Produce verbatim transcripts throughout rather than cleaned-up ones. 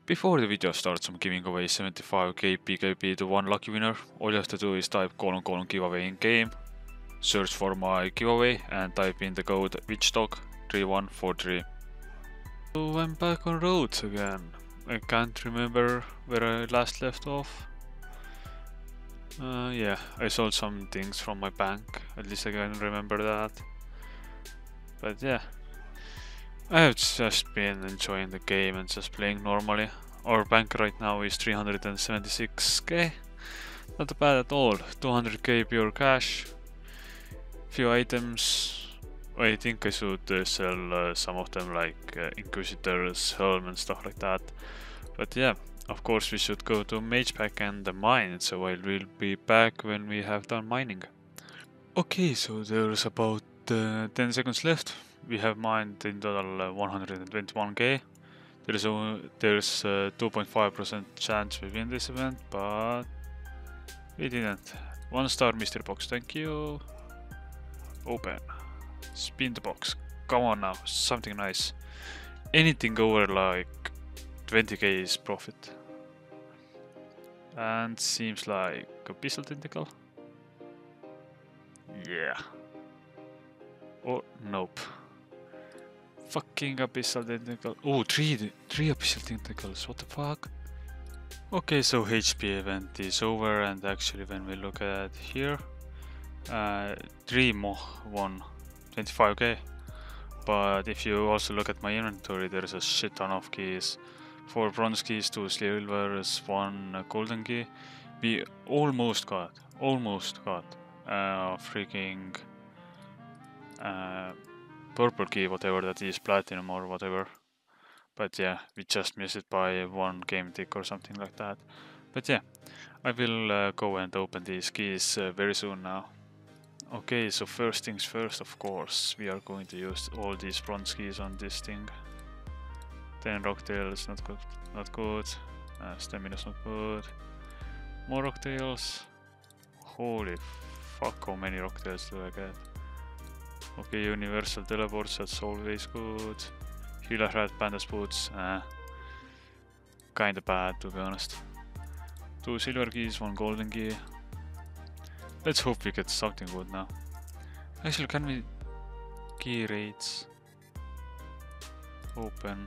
Before the video starts, I'm giving away seventy-five K P K P to one lucky winner. All you have to do is type colon colon giveaway in game, search for my giveaway and type in the code witchdog three one four three. So I'm back on roads again. I can't remember where I last left off. Uh, yeah, I sold some things from my bank, at least I can remember that. But yeah, I have just been enjoying the game and just playing normally. Our bank right now is three hundred seventy-six K. Not bad at all. two hundred K pure cash. Few items. I think I should uh, sell uh, some of them, like uh, Inquisitor's helm and stuff like that. But yeah, of course we should go to Magepack and the mine, so I will be back when we have done mining. Okay, so there's about uh, ten seconds left. We have mined in total uh, one hundred twenty-one K. There's a there's a two point five percent chance we win this event, but we didn't. One star mystery box, thank you. Open. Spin the box. Come on now, something nice. Anything over like twenty K is profit. And seems like Abyssal Tentacle. Yeah. Or nope. Fucking Abyssal Tentacle. Oh, three, three Abyssal Tentacles, what the fuck? Okay, so H P event is over, and actually when we look at here, uh, three more won twenty-five K. But if you also look at my inventory, there's a shit ton of keys. Four bronze keys, two silvers, one golden key. We almost got, almost got uh, freaking uh, purple key, whatever that is, platinum or whatever. But yeah, we just missed it by one game tick or something like that. But yeah, I will uh, go and open these keys uh, very soon now. Okay, so first things first, of course, we are going to use all these bronze keys on this thing. ten rocktails, not good, not good. Uh, stamina's not good. More rocktails. Holy fuck, how many rocktails do I get? Okay, universal teleports, that's always good. Healer hat, pandas boots, uh, kinda bad to be honest. Two silver keys, one golden key. Let's hope we get something good now. Actually, can we key rates? Open.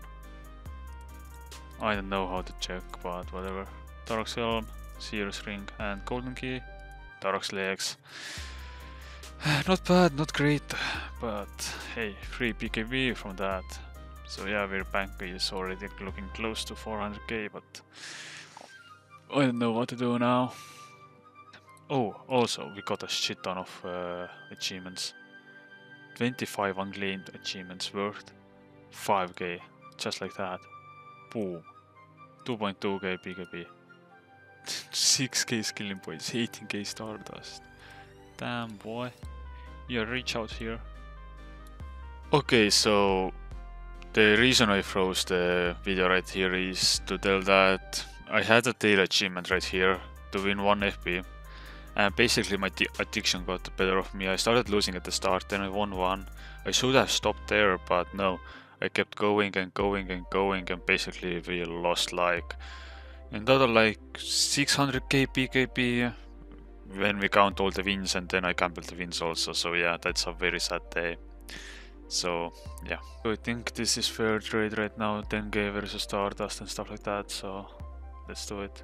I don't know how to check, but whatever. Dark's helm, Seer's ring, and golden key. Dark's legs. Not bad, not great, but hey, free P K V from that. So yeah, our bank is already looking close to four hundred K, but I don't know what to do now. Oh, also we got a shit ton of uh, achievements. twenty-five unclaimed achievements worth five K, just like that. Boom. two point two K P K P. six K skilling points, eighteen K Stardust. Damn boy. Yeah, reach out here. Okay, so the reason I froze the video right here is to tell that I had a tail achievement right here to win one F P. And basically my addiction got the better of me. I started losing at the start, then I won one. I should have stopped there, but no. I kept going and going and going, and basically we lost like in total like six hundred K P K P when we count all the wins, and then I gambled the wins also. So yeah, that's a very sad day. So yeah, so I think this is fair trade right now, ten K versus Stardust and stuff like that. So let's do it.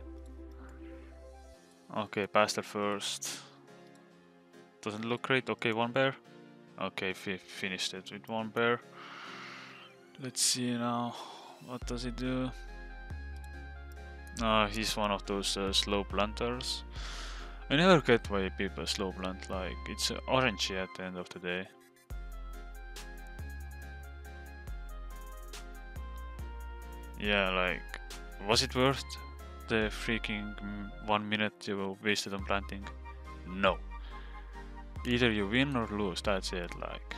Okay, Pastor first. Doesn't look great. Okay, one bear. Okay, we finished it with one bear. Let's see now. What does he do? No, he's one of those uh, slow blunters. I never get why people slow blunt, like it's uh, orangey at the end of the day. Yeah, like, was it worth the freaking one minute you wasted on planting? No. Either you win or lose, that's it, like.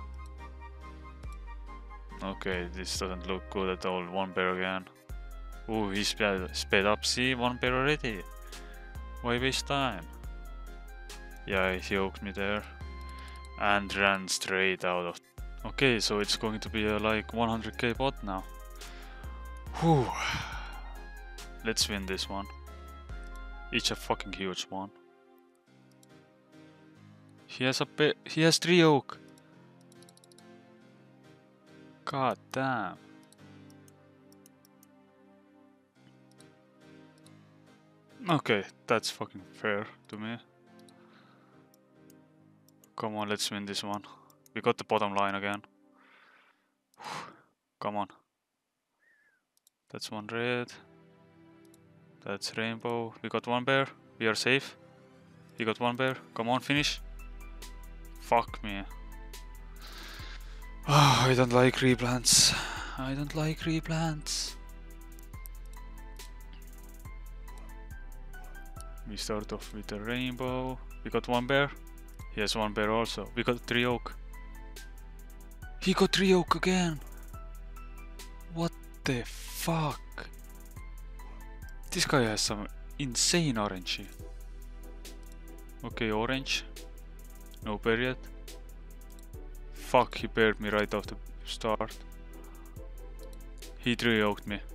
Okay, this doesn't look good at all. One bear again. Ooh, he sped, sped up. See, one bear already. Why waste time? Yeah, he hooked me there. And ran straight out of... Okay, so it's going to be a like one hundred K bot now. Whew. let's win this one. It's a fucking huge one. He has a bit. He has three oak. God damn. Okay, that's fucking fair to me. Come on, let's win this one. We got the bottom line again. Come on. That's one red. That's rainbow. We got one bear. We are safe. We got one bear. Come on, finish. Fuck me. Oh, I don't like replants. I don't like replants. We start off with a rainbow. We got one bear. He has one bear also. We got three oak. He got three oak again. What the fuck? This guy has some insane orangey. Okay, orange. No bear yet. Fuck, he paired me right off the start. He three oaked me.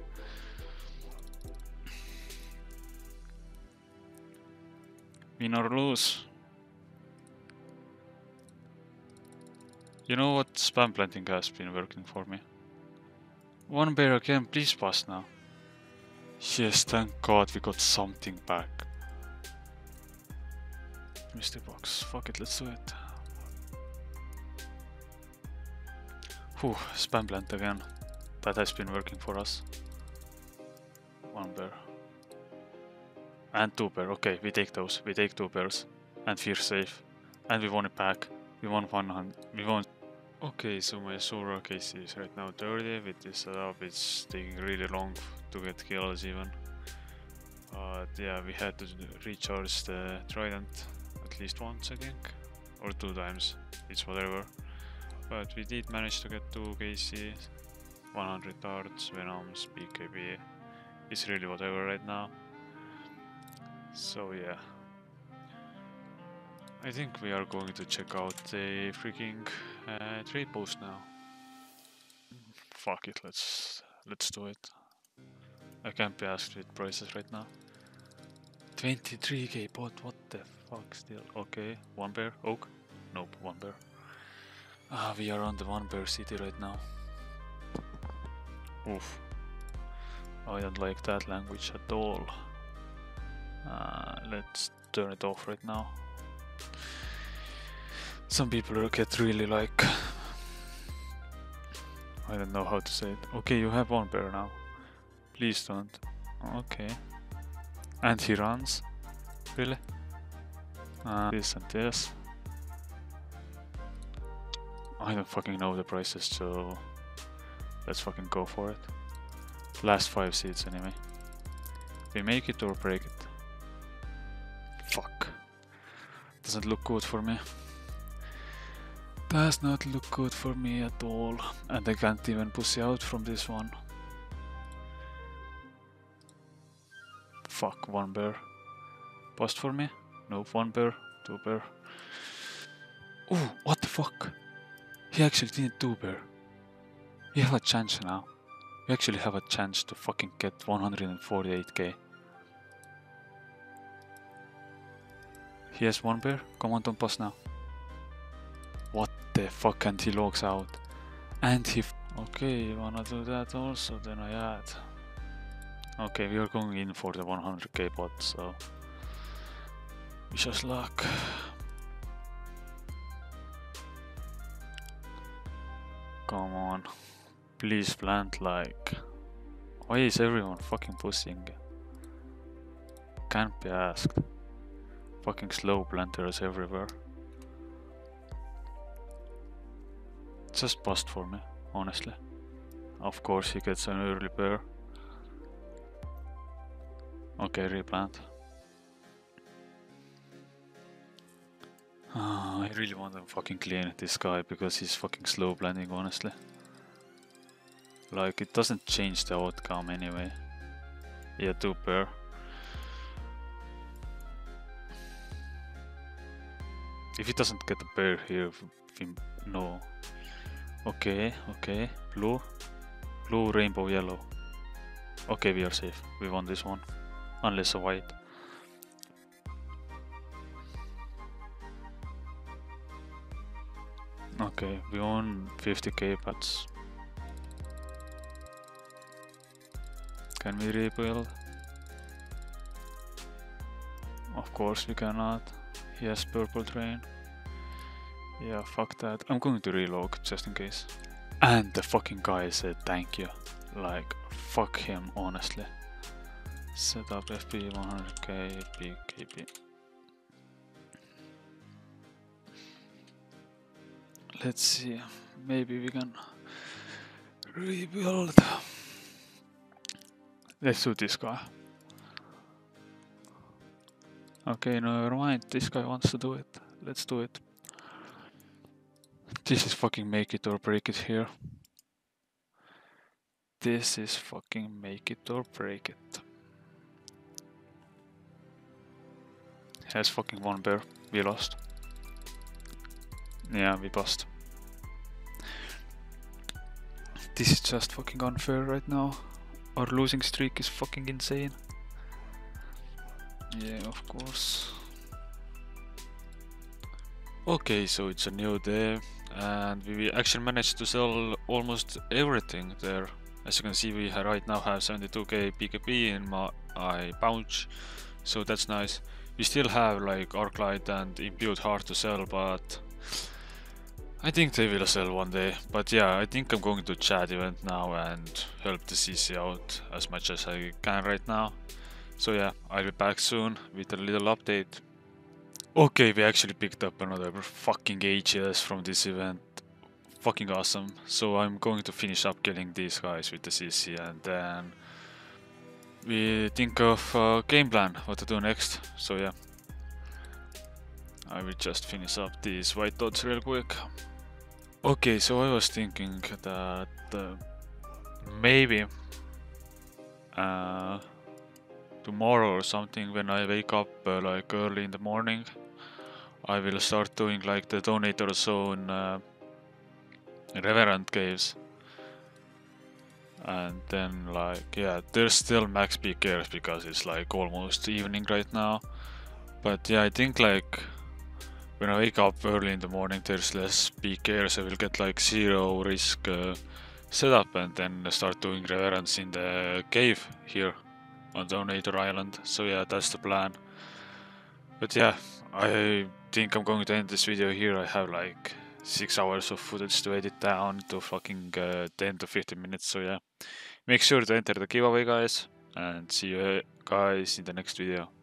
Win or lose. You know what? Spam planting has been working for me. One bear again, please pass now. Yes, thank God we got something back. Mystery box, fuck it, let's do it. Whew, spam plant again. That has been working for us. One bear. And two bear, okay, we take those. We take two bears. And we're safe. And we won it back. We won one hundred. We won. Okay, so my Sura case is right now thirty. With this setup, it's taking really long to get kills even. But yeah, we had to recharge the trident at least once, I think. Or two times. It's whatever. But we did manage to get two cases. one hundred darts, venoms, B K B. It's really whatever right now. So yeah. I think we are going to check out the freaking uh, trade post now. Fuck it, let's let's do it. I can't be asked with prices right now. twenty-three K bot, what the fuck still? Okay, one bear, oak? Nope, one bear. Ah, we are on the one bear city right now. Oof. I don't like that language at all. Uh, let's turn it off right now. Some people get really like... I don't know how to say it. Okay, you have one bear now. Please don't. Okay. And he runs. Really? Uh, this and this. I don't fucking know the prices, so let's fucking go for it. Last five seats anyway. We make it or break it. Fuck. Doesn't look good for me. Does not look good for me at all. And I can't even pussy out from this one. Fuck, one bear. Bust for me? Nope, one bear, two bear. Ooh, what the fuck? He actually didn't two bear. We have a chance now. We actually have a chance to fucking get one hundred forty-eight K. He has one bear? Come on, don't bust now. What the fuck, and he logs out. And he... F okay, you wanna do that also? Then I add. Okay, we are going in for the one hundred K bot, so... wish us luck. Come on. Please plant like... Why is everyone fucking pushing? Can't be asked. Fucking slow planters everywhere. Just bust for me, honestly. Of course he gets an early bear. Okay, replant. Oh, I really want to fucking clean this guy because he's fucking slow planting, honestly. Like, it doesn't change the outcome anyway. Yeah, two pair. If he doesn't get a pair here, we no. Okay, okay. Blue. Blue, rainbow, yellow. Okay, we are safe. We won this one. Unless a white. Okay, we won fifty K, but can we rebuild? Of course we cannot. He has purple train. Yeah, fuck that. I'm going to relog just in case. And the fucking guy said thank you. Like, fuck him, honestly. Set up F P one hundred K, big K P. Let's see, maybe we can rebuild. Let's do this guy. Okay, no, never mind, this guy wants to do it. Let's do it. This is fucking make it or break it here. This is fucking make it or break it. Has fucking one bear. We lost. Yeah, we lost. This is just fucking unfair right now. Our losing streak is fucking insane. Yeah, of course. Okay, so it's a new day and we actually managed to sell almost everything there. As you can see, we right now have seventy-two K P K P in my pouch, so that's nice. We still have like Arclight and Imbued Heart to sell, but I think they will sell one day. But yeah, I think I'm going to chat event now and help the C C out as much as I can right now. So yeah, I'll be back soon with a little update. Okay, we actually picked up another fucking H S from this event. Fucking awesome. So I'm going to finish up killing these guys with the C C and then we think of a game plan, what to do next. So yeah, I will just finish up these white dots real quick. Okay, so I was thinking that uh, maybe uh, tomorrow or something, when I wake up uh, like early in the morning, I will start doing like the donator zone uh, Reverend caves. And then like, yeah, there's still max P Ks because it's like almost evening right now. But yeah, I think like when I wake up early in the morning there's less P Ks, I will get like zero risk uh, setup and then start doing reverence in the cave here on Donator Island. So yeah, that's the plan. But yeah, I think I'm going to end this video here. I have like six hours of footage to edit down to fucking uh, ten to fifteen minutes. So yeah, make sure to enter the giveaway, guys, and see you guys in the next video.